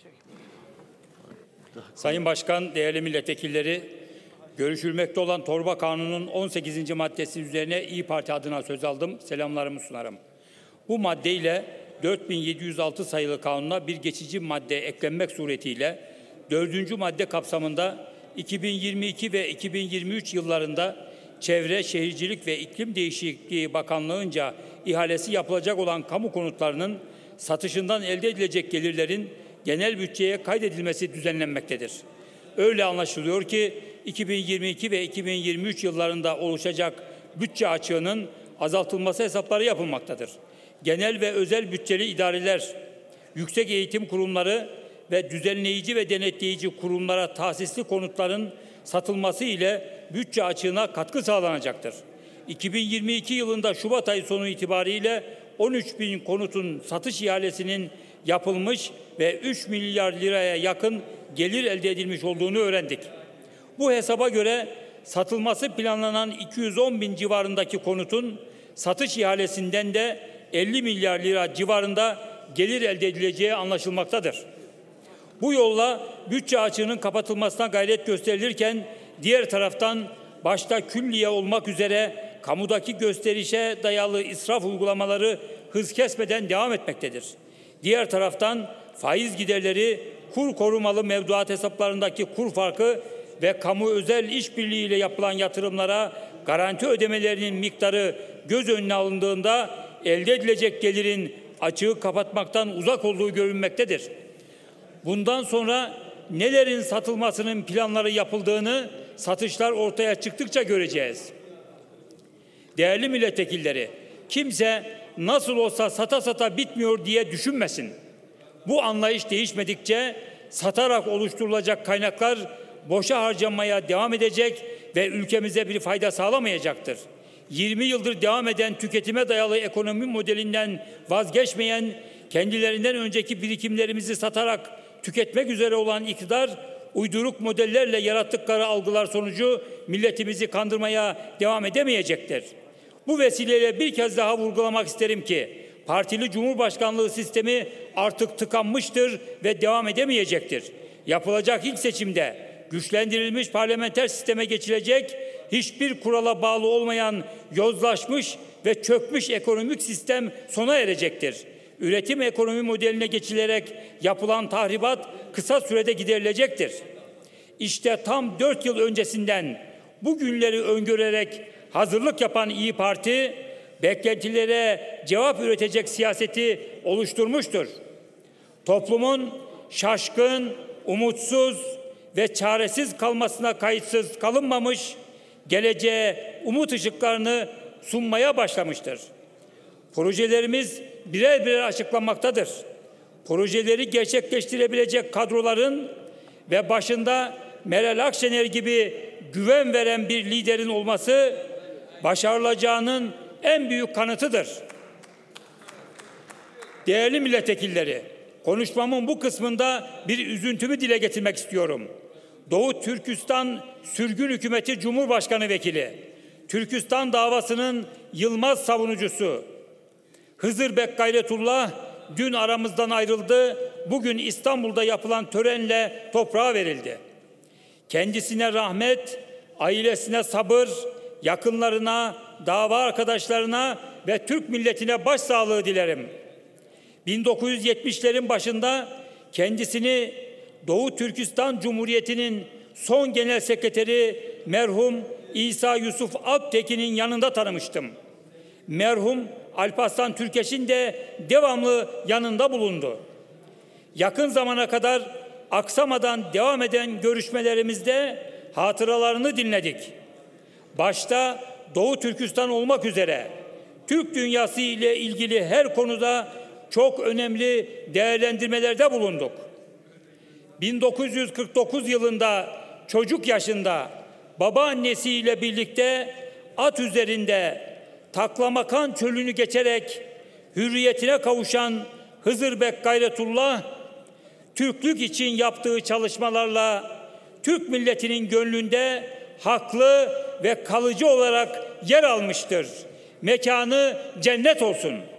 Sayın Başkan, değerli milletvekilleri, görüşülmekte olan Torba Kanunu'nun 18. maddesi üzerine İYİ Parti adına söz aldım. Selamlarımı sunarım. Bu maddeyle 4706 sayılı kanuna bir geçici madde eklenmek suretiyle 4. madde kapsamında 2022 ve 2023 yıllarında Çevre, Şehircilik ve İklim Değişikliği Bakanlığı'nca ihalesi yapılacak olan kamu konutlarının satışından elde edilecek gelirlerin genel bütçeye kaydedilmesi düzenlenmektedir. Öyle anlaşılıyor ki 2022 ve 2023 yıllarında oluşacak bütçe açığının azaltılması hesapları yapılmaktadır. Genel ve özel bütçeli idareler, yüksek eğitim kurumları ve düzenleyici ve denetleyici kurumlara tahsisli konutların satılması ile bütçe açığına katkı sağlanacaktır. 2022 yılında Şubat ayı sonu itibariyle 13.000 konutun satış ihalesinin yapılmış ve 3 milyar liraya yakın gelir elde edilmiş olduğunu öğrendik. Bu hesaba göre satılması planlanan 210.000 civarındaki konutun satış ihalesinden de 50 milyar lira civarında gelir elde edileceği anlaşılmaktadır. Bu yolla bütçe açığının kapatılmasına gayret gösterilirken diğer taraftan başta külliye olmak üzere kamudaki gösterişe dayalı israf uygulamaları hız kesmeden devam etmektedir. Diğer taraftan faiz giderleri, kur korumalı mevduat hesaplarındaki kur farkı ve kamu özel işbirliği ile yapılan yatırımlara garanti ödemelerinin miktarı göz önüne alındığında elde edilecek gelirin açığı kapatmaktan uzak olduğu görünmektedir. Bundan sonra nelerin satılmasının planları yapıldığını satışlar ortaya çıktıkça göreceğiz. Değerli milletvekilleri, kimse nasıl olsa sata sata bitmiyor diye düşünmesin. Bu anlayış değişmedikçe satarak oluşturulacak kaynaklar boşa harcanmaya devam edecek ve ülkemize bir fayda sağlamayacaktır. 20 yıldır devam eden tüketime dayalı ekonomi modelinden vazgeçmeyen, kendilerinden önceki birikimlerimizi satarak tüketmek üzere olan iktidar, uyduruk modellerle yarattıkları algılar sonucu milletimizi kandırmaya devam edemeyecektir. Bu vesileyle bir kez daha vurgulamak isterim ki, partili cumhurbaşkanlığı sistemi artık tıkanmıştır ve devam edemeyecektir. Yapılacak ilk seçimde güçlendirilmiş parlamenter sisteme geçilecek, hiçbir kurala bağlı olmayan yozlaşmış ve çökmüş ekonomik sistem sona erecektir. Üretim ekonomi modeline geçilerek yapılan tahribat kısa sürede giderilecektir. İşte tam 4 yıl öncesinden bu günleri öngörerek hazırlık yapan İYİ Parti, beklentilere cevap üretecek siyaseti oluşturmuştur. Toplumun şaşkın, umutsuz ve çaresiz kalmasına kayıtsız kalınmamış, geleceğe umut ışıklarını sunmaya başlamıştır. Projelerimiz birer birer açıklanmaktadır. Projeleri gerçekleştirebilecek kadroların ve başında Meral Akşener gibi güven veren bir liderin olması başarılacağının en büyük kanıtıdır. Değerli milletvekilleri, konuşmamın bu kısmında bir üzüntümü dile getirmek istiyorum. Doğu Türkistan Sürgün Hükümeti Cumhurbaşkanı Vekili, Türkistan davasının yılmaz savunucusu Hızırbek Gayretullah dün aramızdan ayrıldı. Bugün İstanbul'da yapılan törenle toprağa verildi. Kendisine rahmet, ailesine sabır, yakınlarına, dava arkadaşlarına ve Türk milletine başsağlığı dilerim. 1970'lerin başında kendisini Doğu Türkistan Cumhuriyeti'nin son genel sekreteri merhum İsa Yusuf Alptekin'in yanında tanımıştım. Merhum Alparslan Türkeş'in de devamlı yanında bulundu. Yakın zamana kadar aksamadan devam eden görüşmelerimizde hatıralarını dinledik. Başta Doğu Türkistan olmak üzere Türk dünyası ile ilgili her konuda çok önemli değerlendirmelerde bulunduk. 1949 yılında çocuk yaşında babaannesiyle birlikte at üzerinde Taklamakan çölünü geçerek hürriyetine kavuşan Hızırbek Gayretullah, Türklük için yaptığı çalışmalarla Türk milletinin gönlünde haklı ve kalıcı olarak yer almıştır. Mekanı cennet olsun.